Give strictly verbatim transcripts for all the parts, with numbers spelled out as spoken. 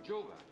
Giova.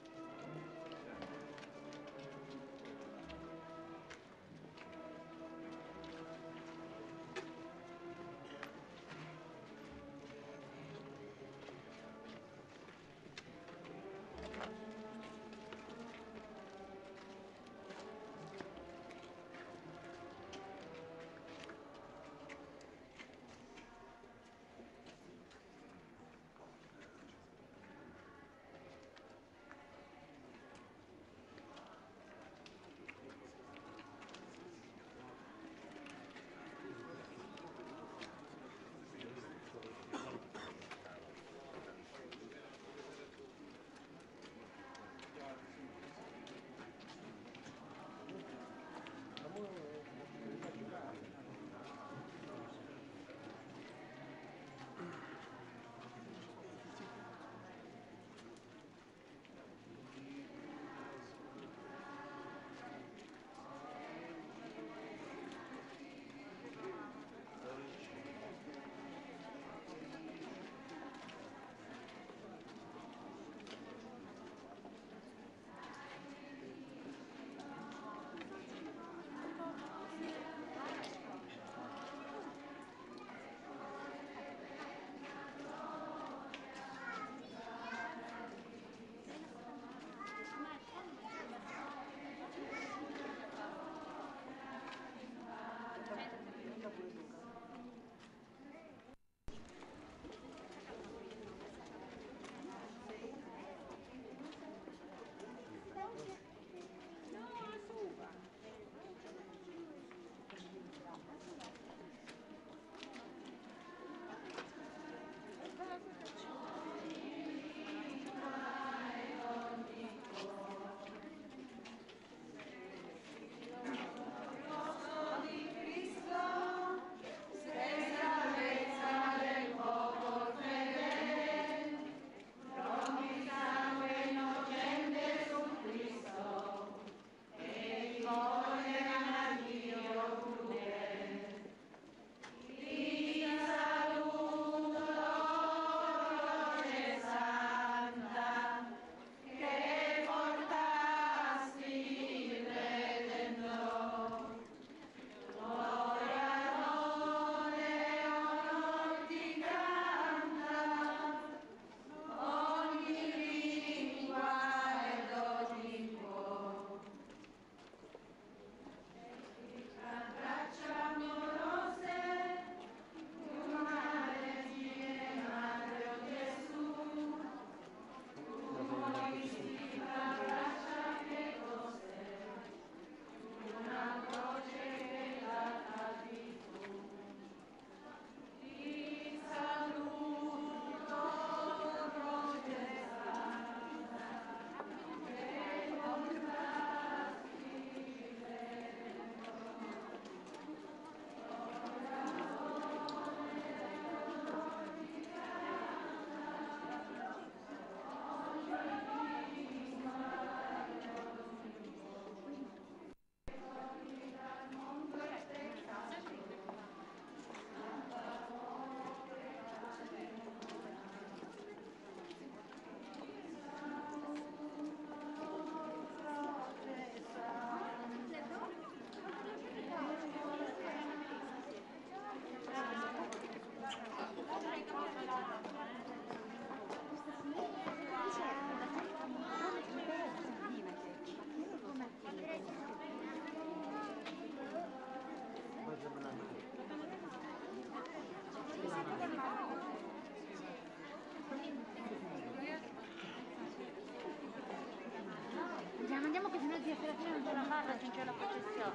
Andiamo, andiamo che fino a sera non c'è la barra, non c'è la processione.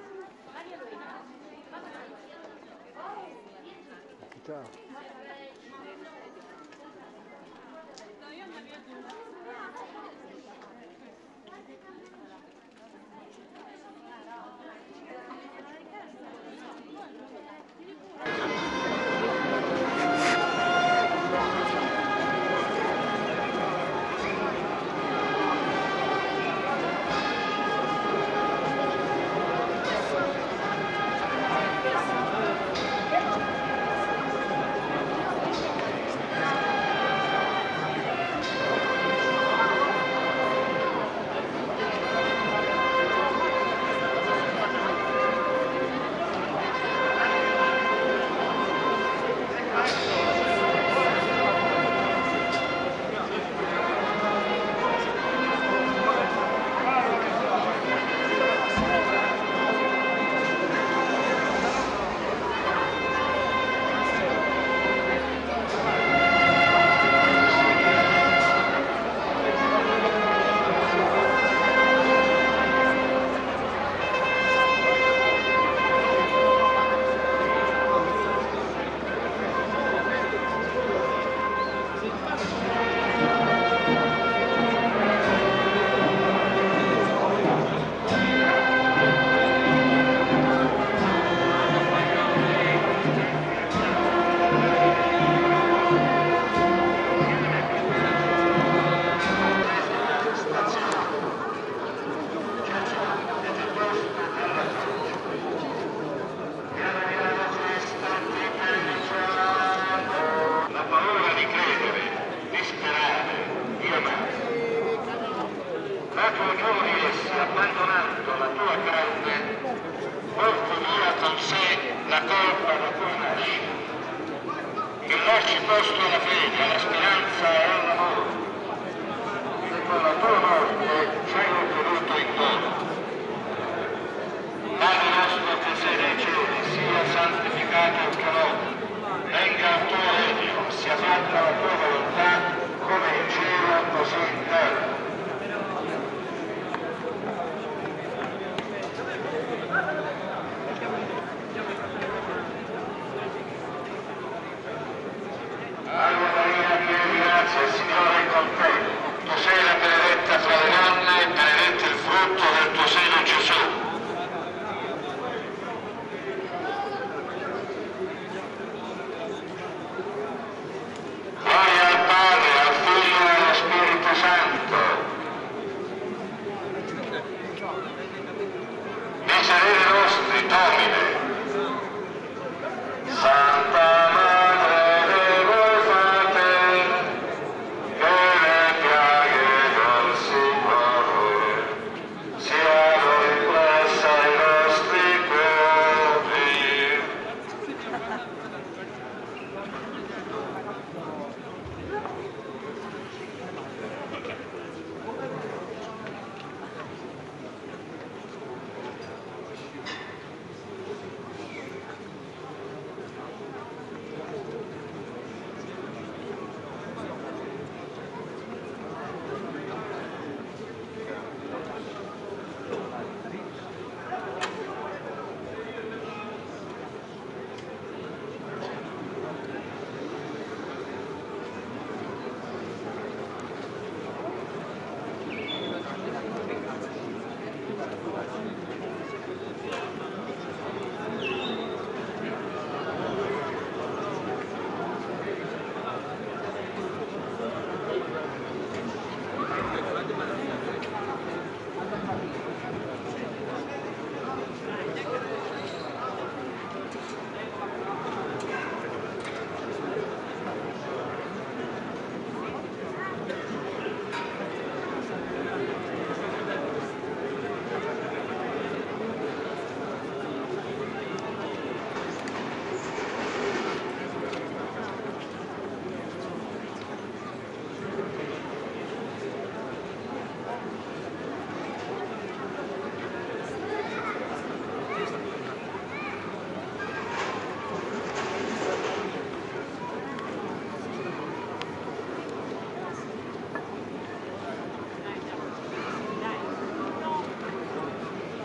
Ciao.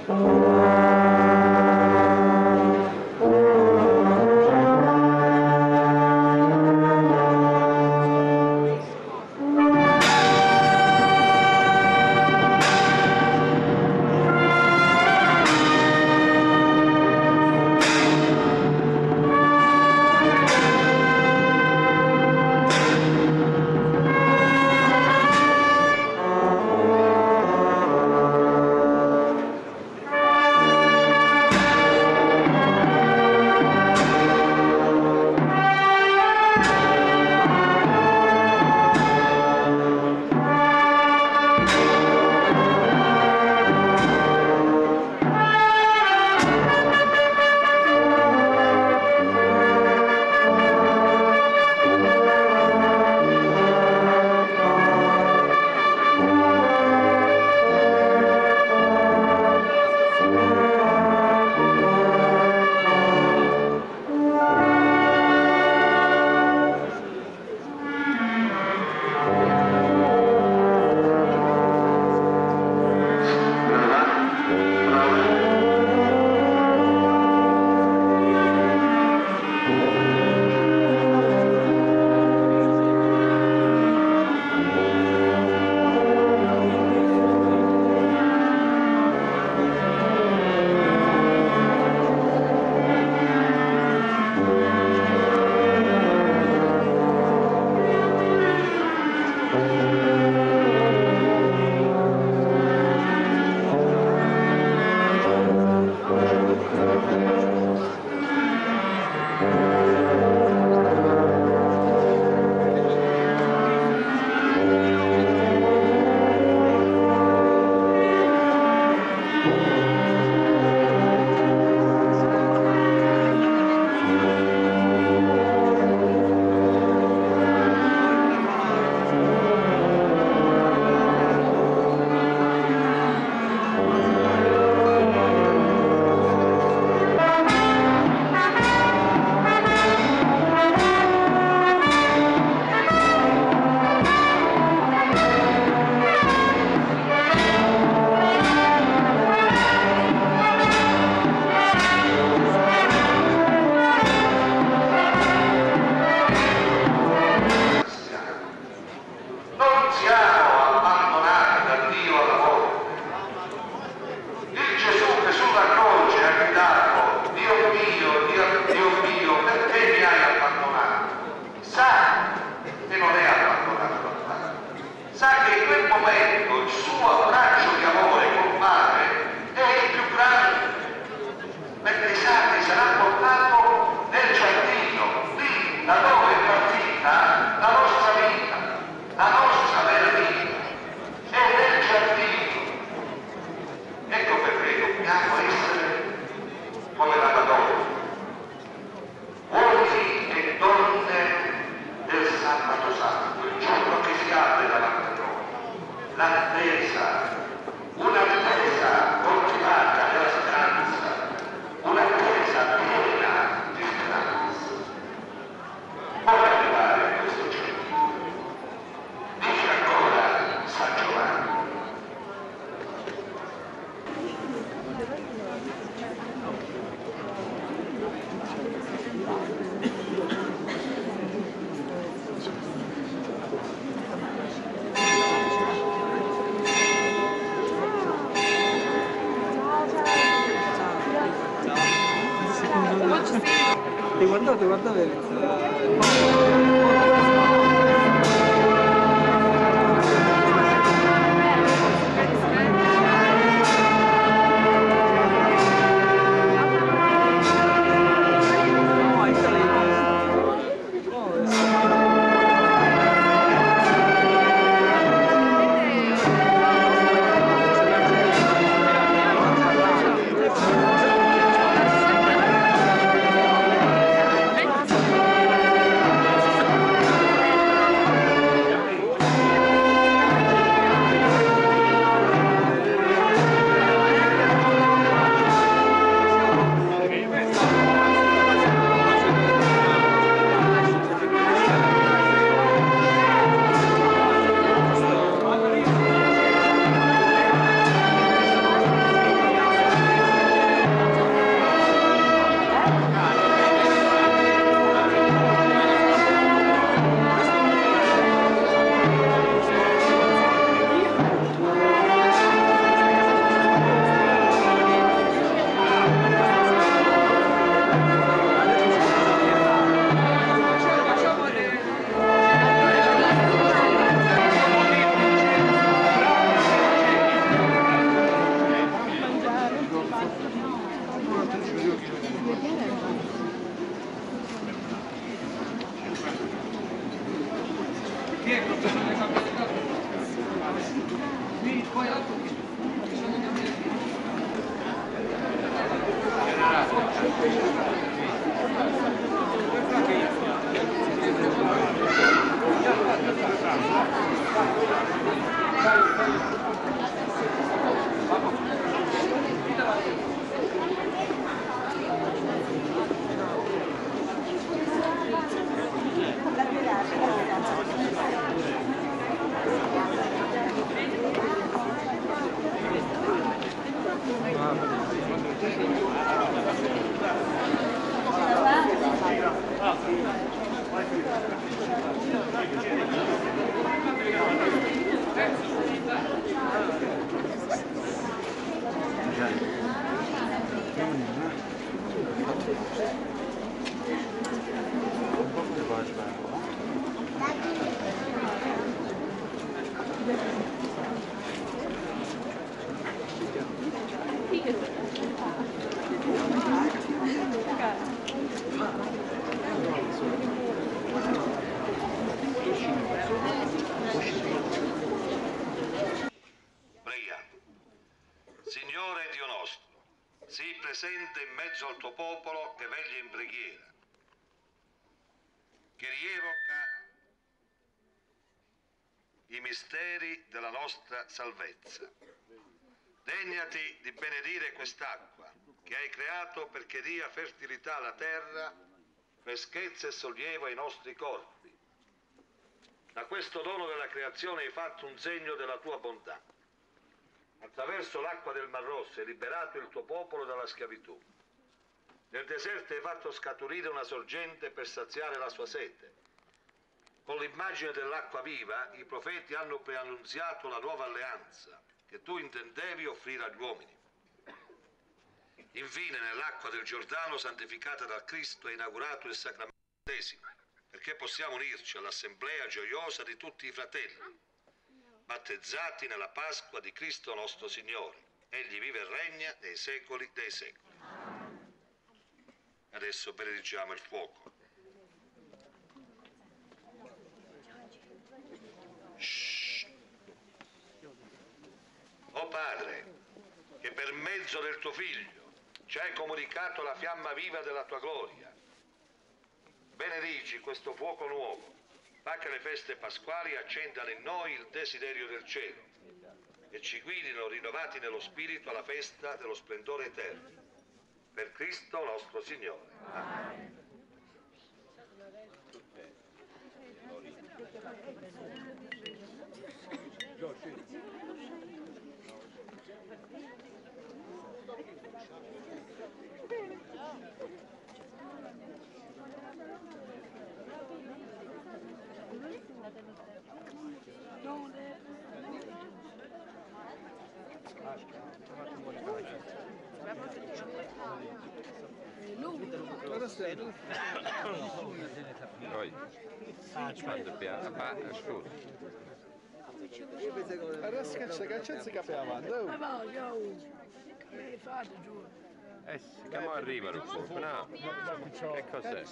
Ti guardate, guardate. Signore Dio nostro, sii presente in mezzo al tuo popolo che veglia in preghiera, che rievoca i misteri della nostra salvezza. Degnati di benedire quest'acqua che hai creato perché dia fertilità alla terra, freschezza e sollievo ai nostri corpi. Da questo dono della creazione hai fatto un segno della tua bontà. Attraverso l'acqua del Mar Rosso hai liberato il tuo popolo dalla schiavitù. Nel deserto hai fatto scaturire una sorgente per saziare la sua sete. Con l'immagine dell'acqua viva, i profeti hanno preannunziato la nuova alleanza che tu intendevi offrire agli uomini. Infine, nell'acqua del Giordano, santificata dal Cristo, hai inaugurato il sacramento battesimo, perché possiamo unirci all'assemblea gioiosa di tutti i fratelli, battezzati nella Pasqua di Cristo nostro Signore. Egli vive e regna nei secoli dei secoli. Adesso benediciamo il fuoco. Shh. O Padre, che per mezzo del tuo Figlio ci hai comunicato la fiamma viva della tua gloria, benedici questo fuoco nuovo. Fa che le feste pasquali accendano in noi il desiderio del cielo e ci guidino rinnovati nello spirito alla festa dello splendore eterno. Per Cristo nostro Signore. Amen. Poi, quando piace, ma ascolta. Adesso che c'è che c'è si capiva avanti. Eh sì, che mo arriva il fuoco, no? Che cos'è?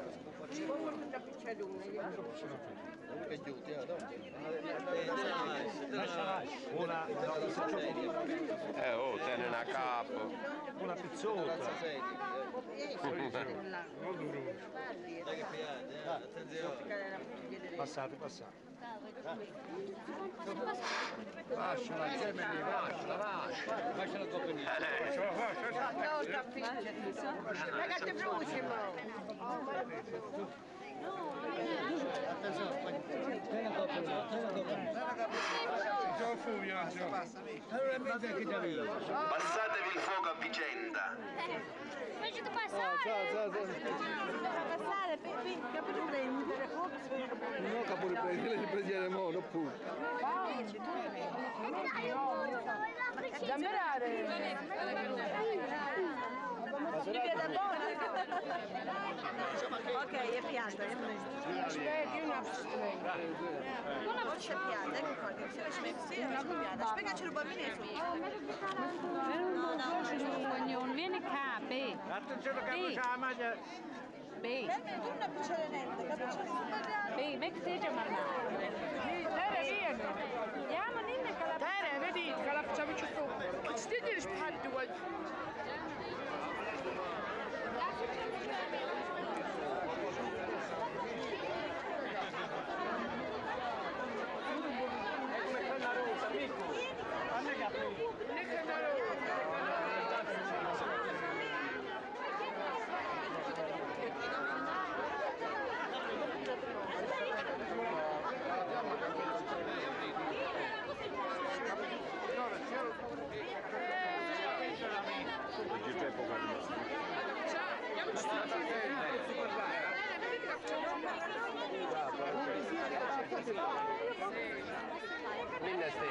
Eh oh, tiene una capo. Una pizzota. Passate, passate. Lasciala, Gemini, lasciala, lasciala. Lasciala il coppellino. Ragazzi, prossimo. Passatevi il fuoco a vicenda. Facete passare! Passare, capito prendere, Non capito prendere, li prendiamo, non pure. Zammerare! Ok, è pianta, è una voce pianta, ecco qua, che se ci metti, sì, è una pianta. Spiegaci un bambino su. Non viene qua, beh. Attenzione che c'è la maglia. Beh, Tu una piccoletta, beh, vedi che c'è mandato. Tere, vieni. Andiamo, ninna, che la... Tere, vedi, che la facciamo ci fu. Stidi di spade, vuoi?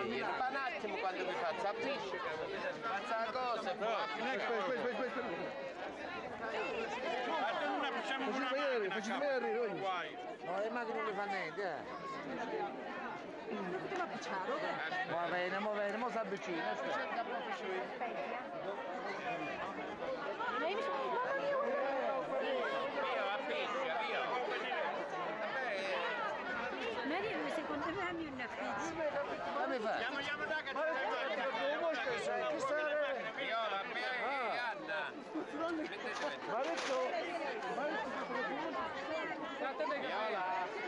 lì, ma un attimo quando mi faccio avvisce, faccia la cosa e poi... Aspetta, aspetta, aspetta, aspetta. Una facciamo Facci una vedere, macchina, facci capo. vedere, voglio. Guai. No, le macchine non mi fa niente, eh. Va bene, va bene, mo si avvicina, aspetta. Io avvisce, io... Maria, ma secondo me a me una frizza. Come fa? Andiamo, andiamo da che Ma che stai? Che stai? Viola, Anna! Ma adesso... Ma adesso... Viola!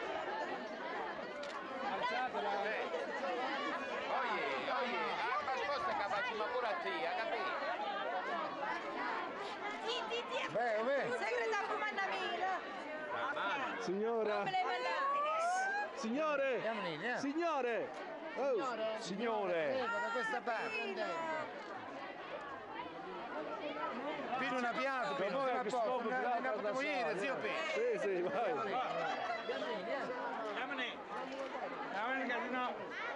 Alzatela. Oye, oye, ah, ma sposta che facciamo pure a te, ha capito? Ti, ti, ti. Beh, beh. Segretario comandamento. Signora... Come le mandate? Signore! Andiamo lì, eh. Signore! Oh, signore! Prego, da questa parte, andiamo. Fino una piazza, Ma fino poi una che posta, scopo non là ne potevo dire, zio Pe. Sì, sì, vai. Andiamone. Andiamone che no.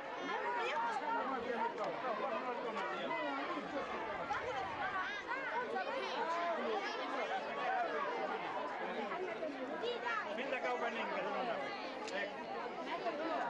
Finta che ho venuto, non ho. Ecco.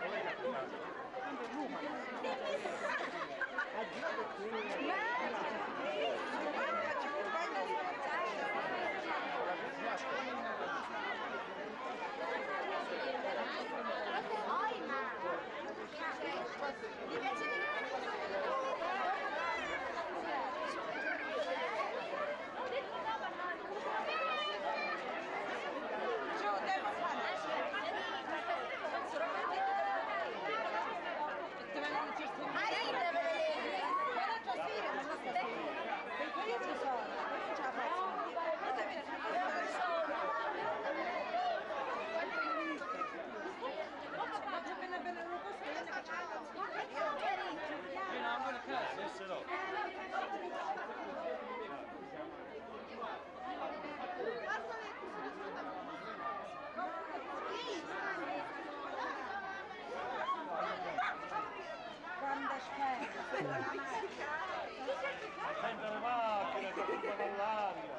Senta le macchine, che buttano all'aria.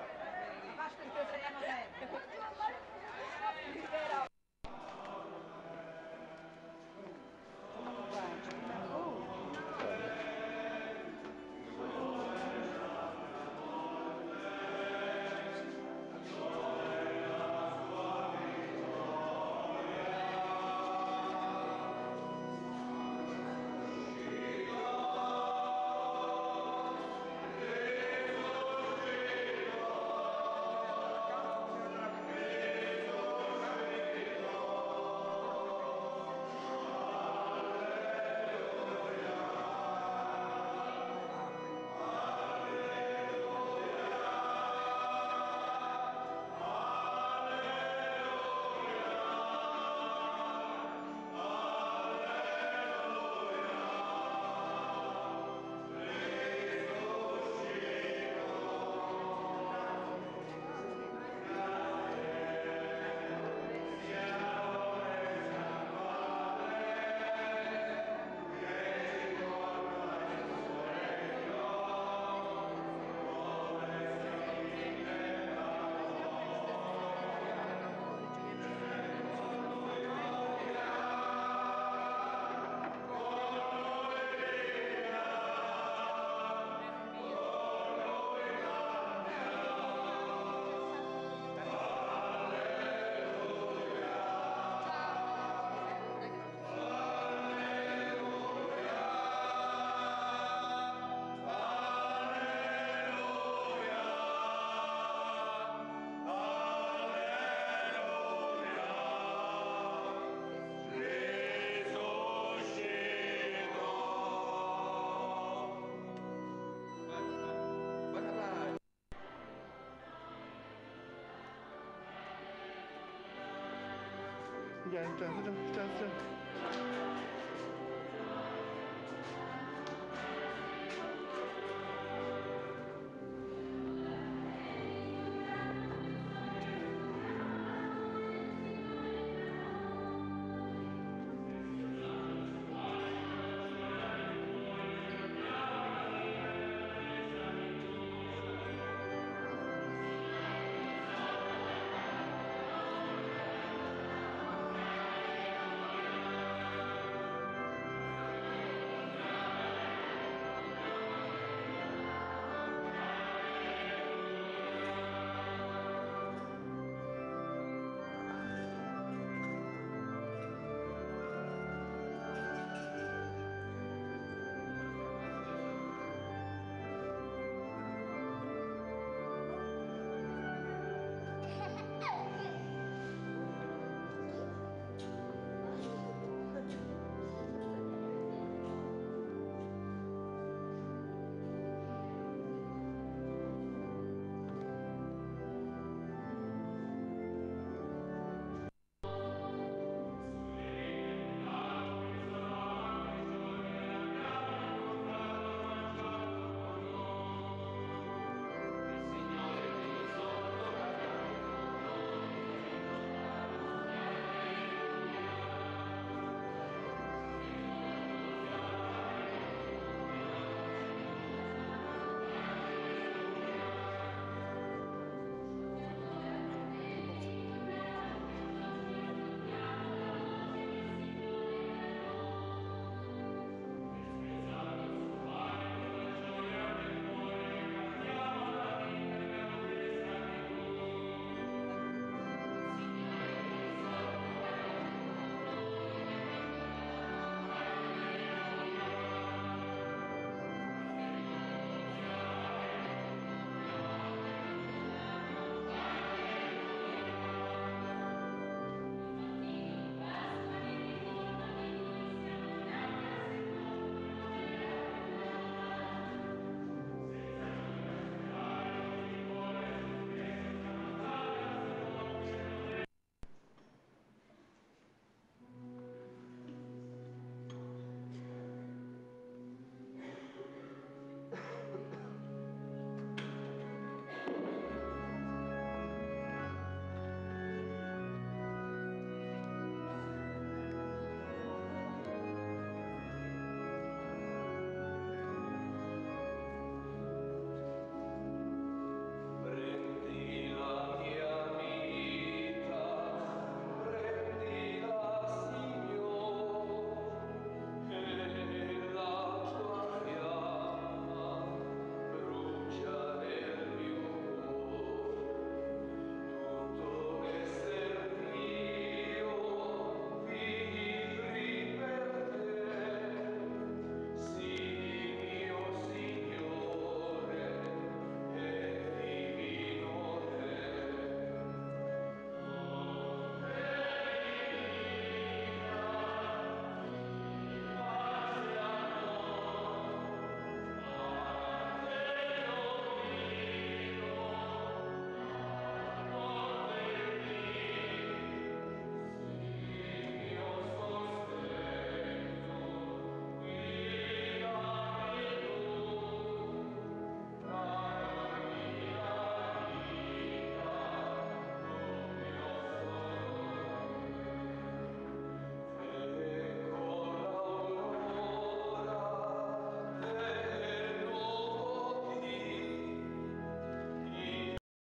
Già, già, già, già.